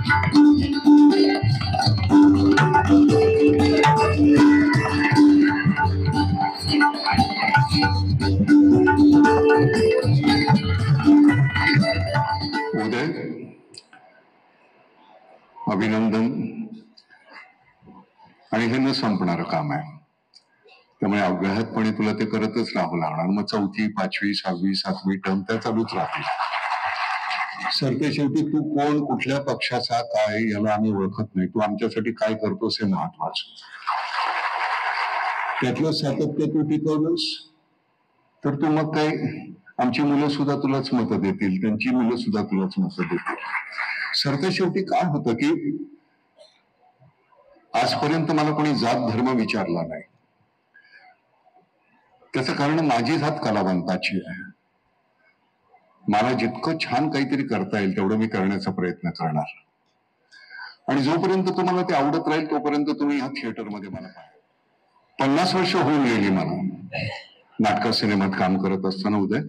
उदय, अभिनंदन. आणि हे न संपणारं काम आहे, त्यामुळे अव्याहतपणे तुला ते करतच राहावं लागणार. मग 4थी, 5वी, 6वी, 7वी टर्म त्या चालूच राहतील. सरते शेवटी तू कोण, कुठल्या पक्षाचा, काय, याला आम्ही ओळखत नाही. तू आमच्यासाठी काय करतोस हे महत्वाचं. त्यातलं सातत्य तू टिकवलंस तर तू मग काय, आमची मुलं सुद्धा तुलाच मतं देतील, त्यांची मुलं सुद्धा तुलाच मतं देतील. सरते शेवटी काय होतं की आजपर्यंत मला कोणी जात धर्म विचारला नाही. त्याचं कारण माझी जात कलावंताची आहे. मला जितकं छान काहीतरी करता येईल तेवढं मी करण्याचा प्रयत्न करणार. आणि जोपर्यंत तुम्हाला ते आवडत राहील तोपर्यंत तुम्ही ह्या थिएटरमध्ये मला पाहा. 50 वर्ष होऊन गेली मला नाटका सिनेमात काम करत असताना. उदय,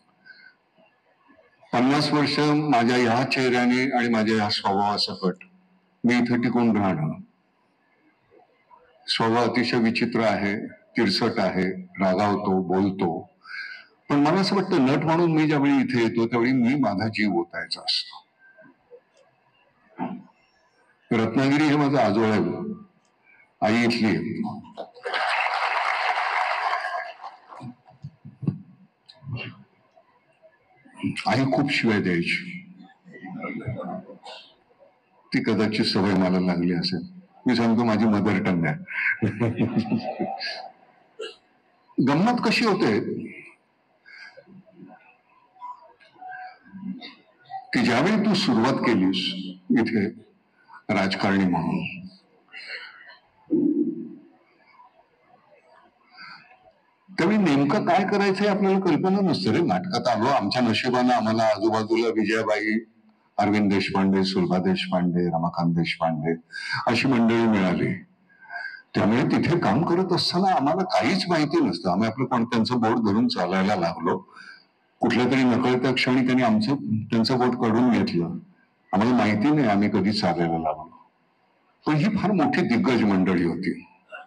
50 वर्ष माझ्या ह्या चेहऱ्याने आणि माझ्या ह्या स्वभावासकट मी इथं टिकून राहणं. स्वभाव अतिशय विचित्र आहे, तिरसट आहे, रागावतो, बोलतो. पण मला असं वाटतं नट म्हणून मी ज्यावेळी इथे येतो त्यावेळी मी माझा जीव ओतायचा असतो. रत्नागिरी हे माझं आजोळ आहे, आई इथली आहे. आई खूप शिवाय द्यायची, ती कदाचित सवय मला लागली असेल. मी सांगतो माझी मदर टंग आहे. गंमत कशी होते की ज्यावेळी तू सुरुवात केलीस इथे राजकारणी म्हणून, त्यावेळी नेमकं काय करायचंय आपल्याला कल्पना नसते रे. नाटकात आलो, आमच्या नशिबानं आम्हाला आजूबाजूला विजयाबाई, अरविंद देशपांडे, सुलभा देशपांडे, रमाकांत देशपांडे अशी मंडळी मिळाली. त्यामुळे तिथे काम करत असताना आम्हाला काहीच माहिती नसतं. आम्ही आपलं पण त्यांचं बोट धरून चालायला लागलो. कुठल्या तरी नकळत्या क्षणी त्यांनी त्यांचं बोट काढून घेतलं. आम्हाला माहिती नाही आम्ही कधी चालायला लागलो. पण ही फार मोठी दिग्गज मंडळी होती.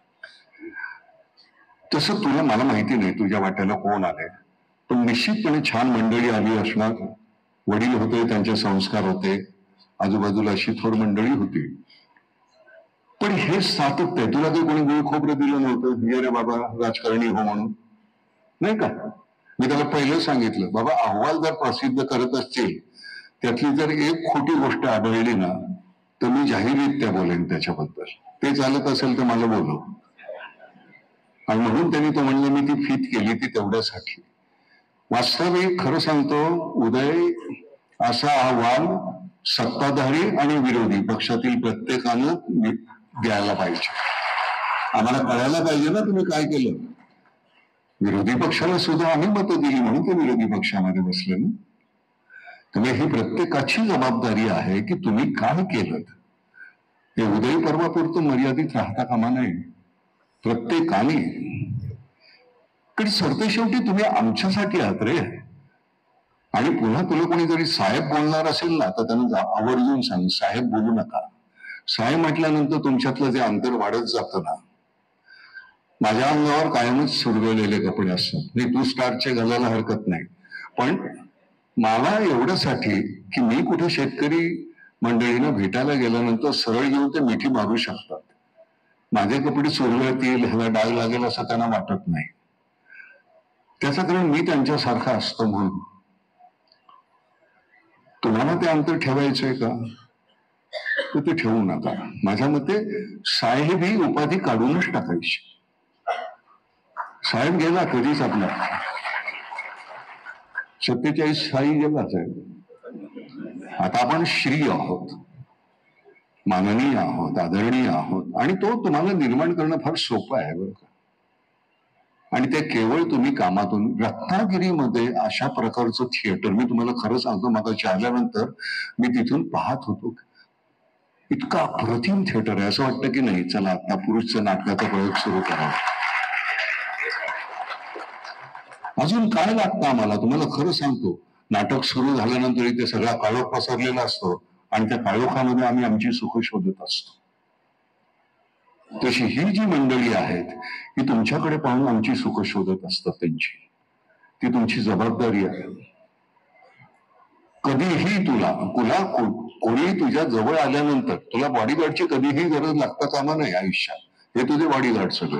तसं तुला मला माहिती नाही तुझ्या वाट्याला कोण आले, पण निश्चितपणे छान मंडळी आली असणार. वडील होते, त्यांचे संस्कार होते, आजूबाजूला अशी थोर मंडळी होती. पण हे सातत्य, तुला काही कोणी गुळ खोबरं दिलं नव्हतं ये रे बाबा राजकारणी हो म्हणून, नाही का? मी त्याला पहिलं सांगितलं, बाबा अहवाल जर प्रसिद्ध करत असतील त्यातली जर एक खोटी गोष्ट आढळली ना तर मी जाहीररित्या बोलेन त्याच्याबद्दल. ते चालत असेल तर मला बोलव. आणि म्हणून त्यांनी तो म्हणले मी ती फीत केली ती तेवढ्यासाठी. वास्तविक खरं सांगतो उदय, असा अहवाल सत्ताधारी आणि विरोधी पक्षातील प्रत्येकानं द्यायला पाहिजे. आम्हाला कळायला पाहिजे ना तुम्ही काय केलं. विरोधी पक्षाला सुद्धा आम्ही मतं दिली म्हणून ते विरोधी पक्षामध्ये बसले ना. त्यामुळे ही प्रत्येकाची जबाबदारी आहे की तुम्ही काय केलं. हे उदय पर्वापुरतं मर्यादित राहता कामा नये. प्रत्येकाने, सरते शेवटी तुम्ही आमच्यासाठी आहात रे. आणि पुन्हा तुला कोणी जरी साहेब बोलणार असेल ना तर त्यांना आवर्जून सांग साहेब बोलू नका. साहेब म्हटल्यानंतर तुमच्यातलं जे अंतर वाढत जातं ना. माझ्या अंगावर कायमच सुरगवलेले कपडे असतात. नाही तू स्टारचे घालायला हरकत नाही, पण मला एवढ्यासाठी की मी कुठे शेतकरी मंडळींना भेटायला गेल्यानंतर सरळ येऊन ते मिठी मारू शकतात. माझे कपडे सुरगळतील, ह्याला डाग लागेल असं त्यांना वाटत नाही. त्याचं कारण मी त्यांच्यासारखा असतो म्हणून. तुम्हाला ते अंतर ठेवायचंय का तर ते ठेवू नका. माझ्या मते साहेब ही उपाधी काढूनच टाकायची. साहेब गेला कधीच आपला 47 साली गेला साहेब. आता आपण श्री आहोत, माननीय आहोत, आदरणीय आहोत. आणि तो तुम्हाला निर्माण करणं फार सोपं आहे बरं का. आणि ते केवळ तुम्ही कामातून. रत्नागिरीमध्ये अशा प्रकारचं थिएटर मी तुम्हाला खरं सांगतो, मागाशी आल्यानंतर मी तिथून पाहत होतो. इतका अप्रतिम थिएटर आहे. असं वाटतं की नाही चला आता पुरुषचं नाटकाचा प्रयोग सुरू करावा. अजून काय लागतं आम्हाला तुम्हाला खरं सांगतो. नाटक सुरू झाल्यानंतर इथे सगळा काळोख पसरलेला असतो आणि त्या काळोखामध्ये आम्ही आमची सुख शोधत असतो. तशी ही जी मंडळी आहेत ही तुमच्याकडे पाहून आमची सुख शोधत असतात. त्यांची ती तुमची जबाबदारी आहे. कधीही तुला कोणी तुझ्या जवळ आल्यानंतर तुला बॉडीगार्डची कधीही गरज लागता कामा नाही आयुष्यात. हे तुझे बॉडीगार्ड सगळे.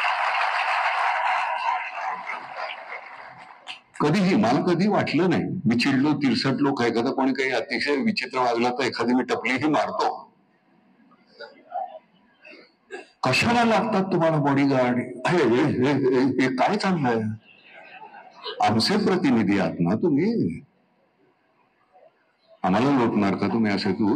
कधीही मला कधी वाटलं नाही मी चिडलो तिरसटलो काय एखादा कोणी काही अतिशय विचित्र वागला तर एखादी मी टपलीही मारतो. कशाला लागतात तुम्हाला बॉडीगार्ड? हे काय चाललंय? आमचे प्रतिनिधी आहात ना तुम्ही. आम्हाला लोटणार का तुम्ही असे तू?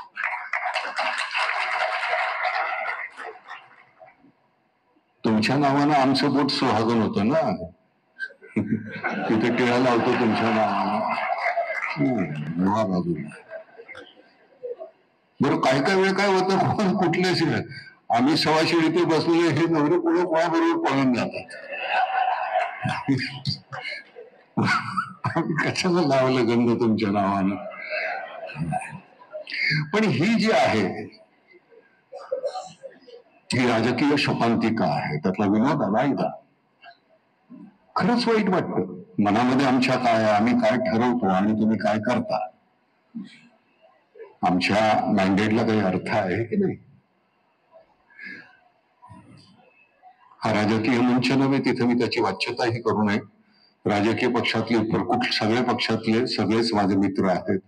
तुमच्या नावानं आमचं बोट सुहागन होतं ना. तिथे टिळा लावतो तुमच्या नावानं बाजूला. बरं काय काय वेळ काय होतं कुठल्याच आम्ही सवाशी इथे बसलेले हे नवरे पुढे कोणाबरोबर पळून जातात. कशाला लावलं गंध तुमच्या नावानं? पण ही जी आहे ही राजकीय शोकांतिका आहे. त्यातला विनोद आला एकदा. खरंच वाईट वाटतं मनामध्ये आमच्या काय आम्ही काय ठरवतो आणि तुम्ही काय करता. आमच्या मॅन्डेटला काही अर्थ आहे की नाही? हा राजकीय मंच नव्हे तिथे मी त्याची वाच्यताही करू नये. राजकीय पक्षातले सगळ्या पक्षातले सगळेच माझे मित्र आहेत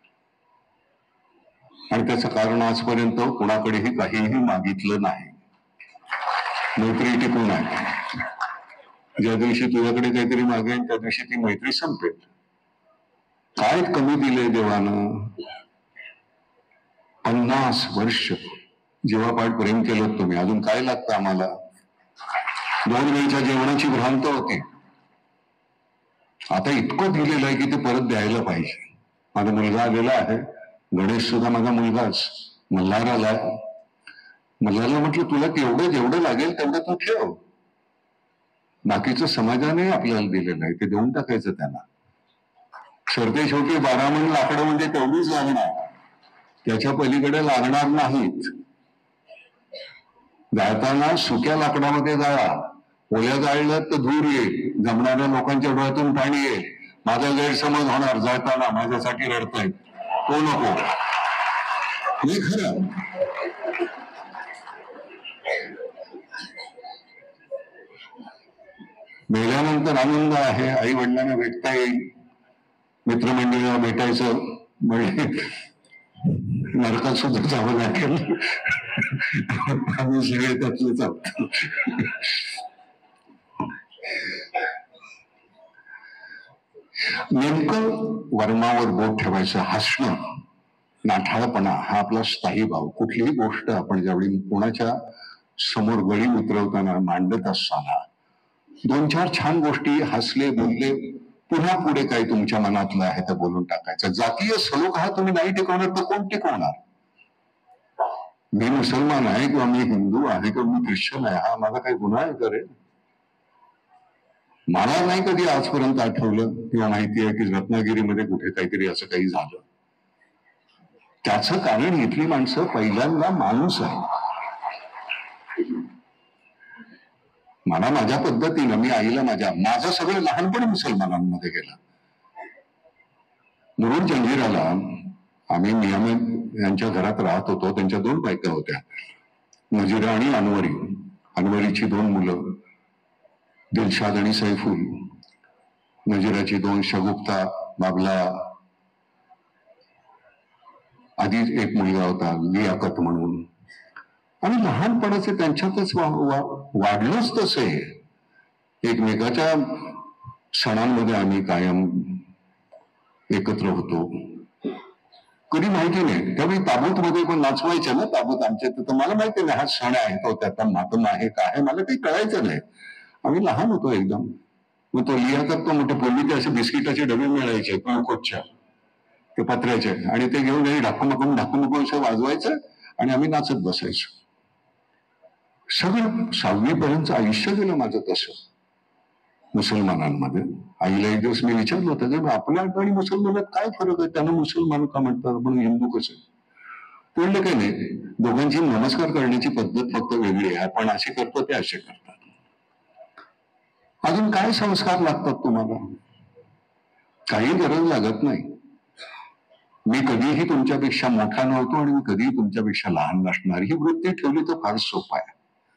आणि त्याचं कारण आजपर्यंत कोणाकडेही काहीही मागितलं नाही. मैत्री टिकून आहे. ज्या दिवशी तुझ्याकडे काहीतरी मागेल त्या दिवशी ती मैत्री संपेल. काय कमी दिले देवानं? 50 वर्ष जीवापाड प्रेम केलं तुम्ही. अजून काय लागतं आम्हाला? 2 वेळच्या जेवणाची भ्रांत होती. आता इतकं दिलेलं आहे की ते परत द्यायला पाहिजे. माझा मुलगा आलेला आहे. गणेश सुद्धा माझा मुलगाच. मल्हार आलाय. मल्हारला म्हटलं तुला जेवढं लागेल तेवढं तू ठेव. बाकीचं समाजाने आपल्याला दिलेलं आहे ते देऊन टाकायचं त्यांना. सरते शेवटी 12 मन लाकडं म्हणजे तेवढीच लागणार. त्याच्या पलीकडे लागणार नाहीत. जाळताना सुक्या लाकडामध्ये जाळा. ओल्या जाळलं तर धूर येईल. जमणाऱ्या लोकांच्या डोळ्यातून पाणी येईल. माझा गैरसमज होणार. जाळताना माझ्यासाठी रडतायत तो नको. हे खरं. मेल्यानंतर आनंद आहे. आई वडिलांना भेटता येईल. मित्रमंडळीला भेटायचं म्हणजे नरकात सुद्धा जावं लागेल. आम्ही सगळे त्यातलेच आहोत. नेमकं वर्मावर बोट ठेवायचं. हसणं नाठाळपणा हा आपला स्थायी भाव. कुठलीही गोष्ट आपण ज्यावेळी कोणाच्या समोर गळी उतरवताना मांडत असताना 2-4 छान गोष्टी हसले बोलले पुन्हा पुढे काय तुमच्या मनातलं आहे ते बोलून टाकायचं. जातीय सलोख हा तुम्ही नाही टिकवणार तर कोण टिकवणार? मी मुसलमान आहे किंवा मी हिंदू आहे किंवा मी ख्रिश्चन आहे हा माझा काही गुन्हा आहे करेल? मला नाही कधी आजपर्यंत आठवलं किंवा माहिती आहे की रत्नागिरीमध्ये कुठे काहीतरी असं काही झालं. त्याचं कारण इथली माणसं पहिल्यांदा माणूस आहे. मला माझ्या पद्धतीनं मी आईला माझं सगळं लहानपणी मुसलमानांमध्ये गेलं. मुरुड जंजिराला आम्ही नियमित यांच्या घरात राहत होतो. त्यांच्या 2 बायका होत्या, नजीरा आणि अनवरी. अनवरीची 2 मुलं, दिलशाद आणि सैफुल. नजीराची 2 शगुफ्ता, बाबला. आधी एक मुलगा होता लियाकत म्हणून. आणि लहानपणाचे त्यांच्यातच वाढलोच तसे. एकमेकाच्या सणांमध्ये आम्ही कायम एकत्र होतो. कधी माहिती नाही त्यावेळी ताबूत मध्ये पण नाचवायचे ना. ताबूत आमच्या तर मला माहिती नाही हा सण आहे तो त्याचा मातम आहे काय मला काही कळायचं नाही. आम्ही लहान होतो एकदम. मग तो लियाकत तो मोठे पूर्वी असे बिस्किटाचे डबे मिळायचे कोचच्या ते पत्र्याचे आणि ते घेऊन ढाकून असं वाजवायचं आणि आम्ही नाचत बसायचो. सगळं 6वी पर्यंत आयुष्य गेलं माझं तसं. मुसलमानांमध्ये. आईला एक दिवस मी विचारलं होतं की आपल्या आणि मुसलमानात काय फरक आहे, त्यांना मुसलमान का म्हणतात, आपण हिंदू कसे. म्हणलं काही नाही, दोघांची नमस्कार करण्याची पद्धत फक्त वेगळी आहे. आपण असे करतो, ते असे करतात. अजून काय संस्कार लागतात तुम्हाला? काही गरज लागत नाही. मी कधीही तुमच्यापेक्षा मोठा नव्हतो आणि मी कधीही तुमच्यापेक्षा लहान नसणार, ही वृत्ती ठेवली तर फार सोपं आहे.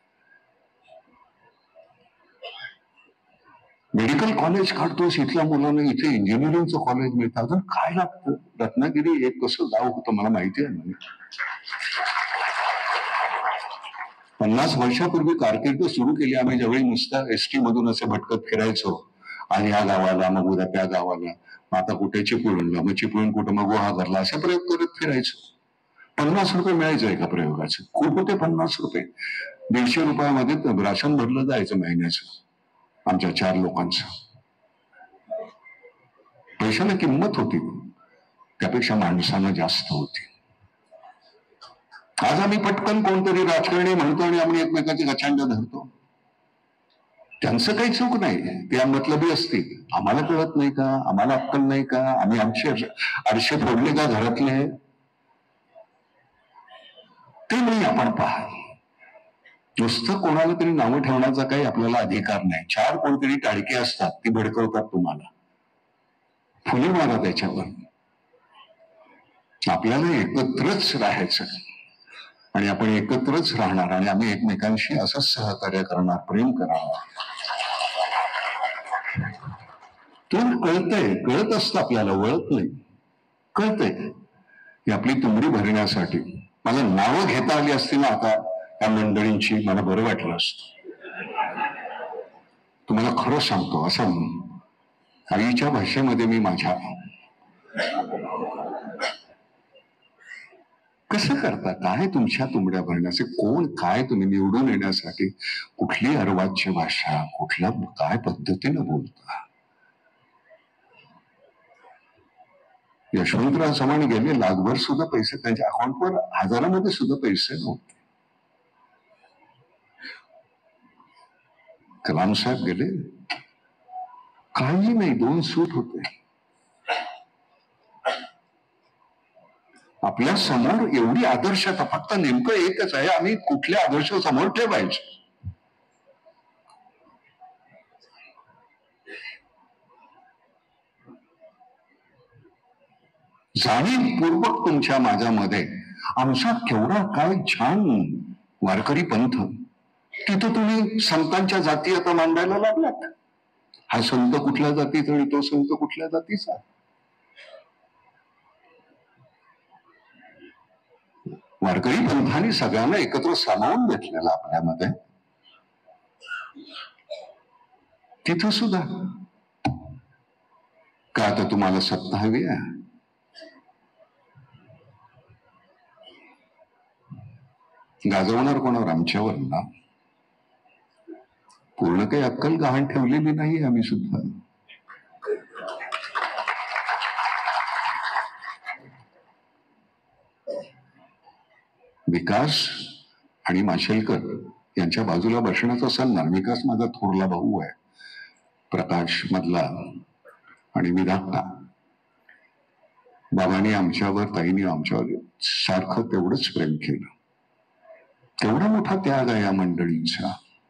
मेडिकल कॉलेज काढतोस, इथल्या मुलांना इथे इंजिनिअरिंगचं कॉलेज मिळतं, अजून काय लागतं? रत्नागिरी एक कसं गाव होतं मला माहिती आहे ना. 50 वर्षापूर्वी कारकीर्द सुरू केली आम्ही, ज्यावेळी नुसता एसटी मधून असे भटकत फिरायचो. आणि ह्या गावाला, मग उद्या त्या गावाला, मग आता कुठे चिपळूणला, मग चिपळूण कुठं, मग गुहागरला, असे प्रयोग करत फिरायचो. 50 रुपये मिळायचं एका प्रयोगाचे. खूप होते 50 रुपये. 150 रुपयामध्ये राशन भरलं जायचं महिन्याचं आमच्या 4 लोकांचं. पैशाला किंमत होती, त्यापेक्षा माणसांना जास्त होती. आज आम्ही पटकन कोणतरी राजकारणी म्हणतो आणि आम्ही एकमेकांची गचांड धरतो. त्यांचं काही चूक नाही, ते मतलबी असतील. आम्हाला कळत नाही का? आम्हाला अक्कल नाही का? आम्ही आमचे आरशे फोडले का घरातले? ते नाही आपण पहा. नुसतं कोणाला तरी नावं ठेवण्याचा काही आपल्याला अधिकार नाही. 4 कोणतरी टाळके असतात, ती भडकवतात तुम्हाला. फुले मारा त्याच्यावर. आपल्याला एकत्रच राहायचं आणि आपण एकत्रच राहणार आणि आम्ही एकमेकांशी असंच सहकार्य करणार, प्रेम करणार. तुला कळतंय, कळत असतं आपल्याला, वळत नाही. कळतंय की आपली तुमडी भरण्यासाठी मला नावं घेता आली असती ना आता त्या मंडळींची, मला बरं वाटलं असतं. तुम्हाला खरं सांगतो, असं आईच्या भाषेमध्ये मी माझ्या कसं करता, काय तुमच्या तुंबड्या भरण्याचे, कोण काय तुम्ही निवडून येण्यासाठी कुठली अर्वाच्य भाषा, कुठल्या काय पद्धतीनं बोलता. यशवंतराव चव्हाण गेले, लाखभर सुद्धा पैसे त्यांच्या अकाउंटवर, हजारामध्ये सुद्धा पैसे नव्हते. कलाम साहेब गेले, काही नाही, 2 सूट होते. आपल्या समोर एवढी आदर्शता, फक्त नेमकं एकच आहे, आम्ही कुठले आदर्श समोर ठेवायचे. जाणीवपूर्वक तुमच्या माझ्यामध्ये आमचा केवढा काय छान वारकरी पंथ, तिथं तुम्ही संतांच्या जाती आता मांडायला लागलात. हा संत कुठल्या जातीचा आणि तो संत कुठल्या जातीचा. वारकरी पंथाने सगळ्यांना एकत्र सामावून घेतलेला आपल्यामध्ये. तिथं सुद्धा का आता तुम्हाला सत्ता हवी आहे? गाजवणार कोणावर? आमच्यावर ना. पूर्ण काही अक्कल गहाण ठेवलेली नाही आम्ही सुद्धा. विकास आणि माशेलकर यांच्या बाजूला बसण्याचा सन्मान. विकास माझा थोरला भाऊ आहे, प्रकाश मधला, आणि मी धाकटा. बाबांनी आमच्यावर, ताईंनी आमच्यावर सारखं तेवढंच प्रेम केलं. तेवढा मोठा त्याग आहे या मंडळींचा.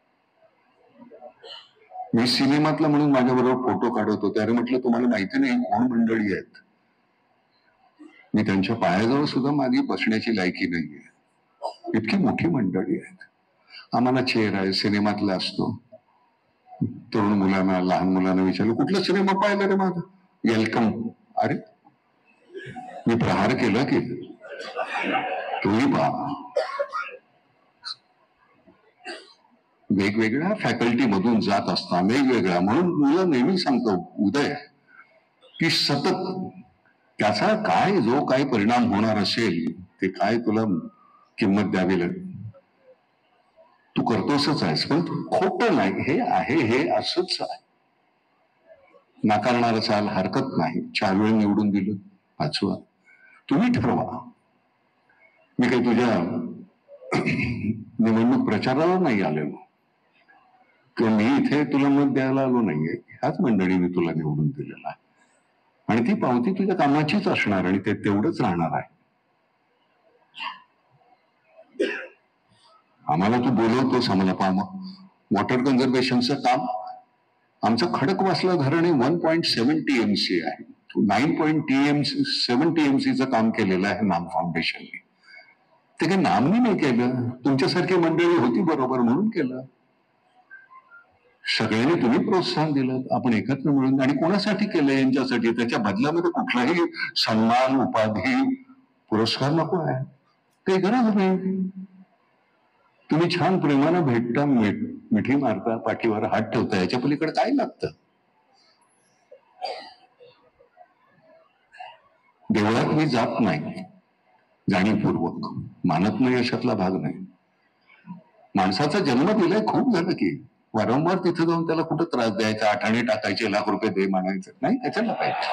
मी सिनेमातला म्हणून माझ्याबरोबर फोटो काढत होते. अरे म्हटलं, तुम्हाला माहिती नाही कोण मंडळी आहेत. मी त्यांच्या पायाजवळ सुद्धा माझी बसण्याची लायकी नाहीये, इतकी मोठी मंडळी आहेत. आम्हाला चेअर आहे, सिनेमातला असतो. तरुण मुलांना, लहान मुलांना विचारलं, कुठला सिनेमा पाहिला रे माझा? वेलकम. अरे मी प्रहार केलं की तुम्ही पहा. वेगवेगळ्या फॅकल्टी मधून जात असता, वेगवेगळ्या, म्हणून मुलं नेहमी सांगतो उदय की सतत त्याचा काय जो काय परिणाम होणार असेल ते काय तुला किंमत द्यावी लागेल. तू करतोसच आहेस, पण खोटं नाही, हे आहे, हे असंच आहे. नाकारणारा चाल हरकत नाही. 4 वेळ निवडून दिलं, 5वा तुम्ही ठरवा. मी काही तुझ्या निवडणूक प्रचाराला नाही आलेलो. किंवा मी इथे तुला मत द्यायला आलो नाहीये, ह्याच मंडळीने तुला निवडून दिलेला आहे आणि ती पावती तुझ्या कामाचीच असणार आणि ते तेवढंच राहणार आहे. आम्हाला तू बोलवतोस, आम्हाला वॉटर कन्झर्वेशनचं काम, आमचं खडकवासला धरण हे 1.7 TMC आहे. 9.7 TMCचं काम केलेलं आहे नाम फाउंडेशनने. ते काही नामनी नाही केलं, तुमच्यासारखी मंडळी होती बरोबर म्हणून केलं. सगळ्यांनी तुम्ही प्रोत्साहन दिलं, आपण एकत्र मिळून. आणि कोणासाठी केलं? यांच्यासाठी. त्याच्या बदल्यामध्ये कुठलाही सन्मान, उपाधी, पुरस्कार नको आहे, काही गरज नाही. तुम्ही छान प्रेमानं भेटता, मिठी मारता, पाठीवर हात ठेवता, याच्या पलीकडे काय लागतं? देवळात मी जात नाही जाणीवपूर्वक, मानत नाही अशातला भाग नाही. माणसाचा जन्म दिलाय, खूप झालं की. वारंवार तिथे जाऊन त्याला कुठं त्रास द्यायचा, आठाणे टाकायचे, लाख रुपये दे म्हणायचं नाही, त्याच्याला पाहिजे,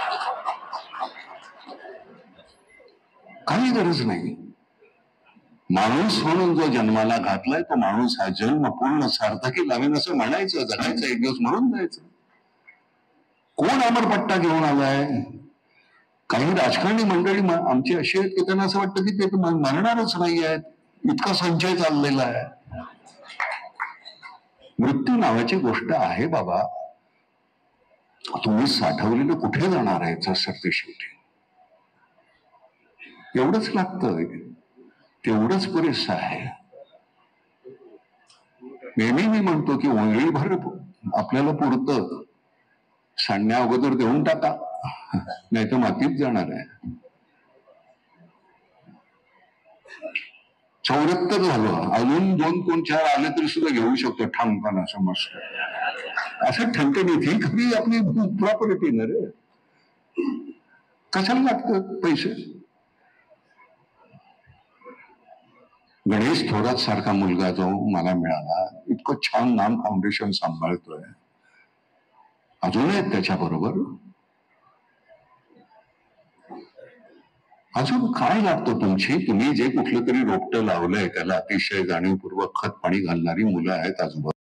काही गरज नाही. माणूस म्हणून जो जन्माला घातलाय तो माणूस हा जन्म पूर्ण सार्थकी लावेन असं म्हणायचं, जगायचं, एक दिवस म्हणून जायचं. कोण अमरपट्टा घेऊन आलाय? काही राजकारणी मंडळी आमची अशी आहेत की त्यांना असं वाटतं की ते मरणारच नाही आहेत, इतका संचय चाललेला आहे. मृत्यू नावाची गोष्ट आहे बाबा, तुम्ही साठवलेलं कुठे जाणार आहे सरते शेवटी. एवढंच लागतं, तेवढंच पुरेसं आहे. नेहमी मी म्हणतो की ओंजळीभर आपल्याला पुरतं, सांडण्या अगोदर देऊन टाका, नाही तर मातीत जाणार आहे. 74 झालं, अजून 2-4 आले तरी सुद्धा घेऊ शकतो ठामपणा, समजत असं ठणठणीत. ही खरी आपली प्रॉपर्टी ना रे, कशाला लागतं पैसे? गणेश थोरात सारखा मुलगा जो मला मिळाला, इतकं छान नाम फाउंडेशन सांभाळतोय, अजून आहेत त्याच्या बरोबर. अजून काय लागतं तुमची? तुम्ही जे कुठलं तरी रोपटं लावलंय त्याला अतिशय जाणीवपूर्वक खत पाणी घालणारी मुलं आहेत आजूबाजूला.